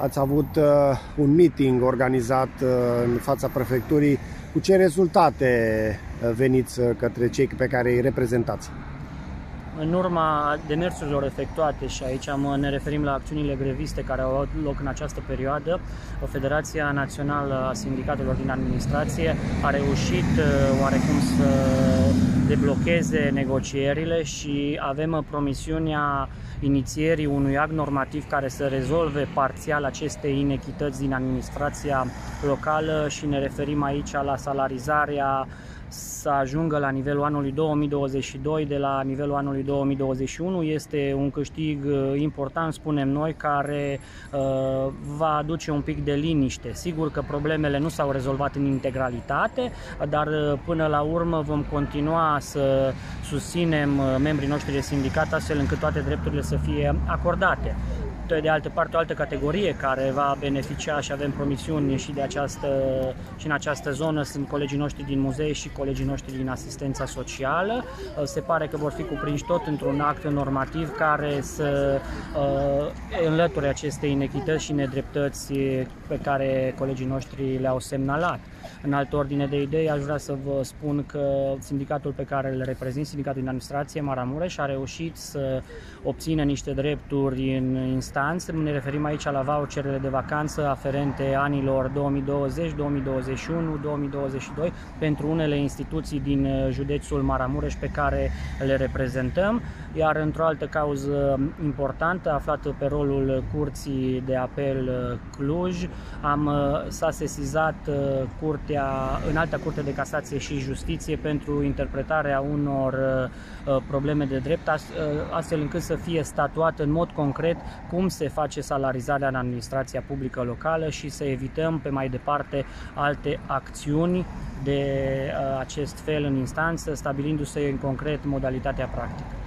ați avut un meeting organizat în fața prefecturii. Cu ce rezultate veniți către cei pe care îi reprezentați? În urma demersurilor efectuate, și aici ne referim la acțiunile greviste care au avut loc în această perioadă, Federația Națională a Sindicatelor din Administrație a reușit oarecum să deblocheze negocierile și avem promisiunea inițierii unui act normativ care să rezolve parțial aceste inechități din administrația locală, și ne referim aici la salarizarea să ajungă la nivelul anului 2022 de la nivelul anului 2021. Este un câștig important, spunem noi, care va aduce un pic de liniște. Sigur că problemele nu s-au rezolvat în integralitate, dar până la urmă vom continua să susținem membrii noștri de sindicat astfel încât toate drepturile să fie acordate. De altă parte, o altă categorie care va beneficia, și avem promisiuni și în această zonă, sunt colegii noștri din muzee și colegii noștri din asistența socială. Se pare că vor fi cuprinși tot într-un act normativ care să înlăture aceste inechități și nedreptăți pe care colegii noștri le-au semnalat. În altă ordine de idei, aș vrea să vă spun că sindicatul pe care îl reprezint, Sindicatul din Administrație Maramureș, a reușit să obțină niște drepturi în instanță. Ne referim aici la voucherele de vacanță aferente anilor 2020, 2021, 2022 pentru unele instituții din județul Maramureș pe care le reprezentăm. Iar într-o altă cauză importantă, aflată pe rolul Curții de Apel Cluj, s-a sesizat Înalta Curte de Casație și Justiție pentru interpretarea unor probleme de drept, astfel încât să fie statuat în mod concret cum se face salarizarea în administrația publică locală și să evităm pe mai departe alte acțiuni de acest fel în instanță, stabilindu-se în concret modalitatea practică.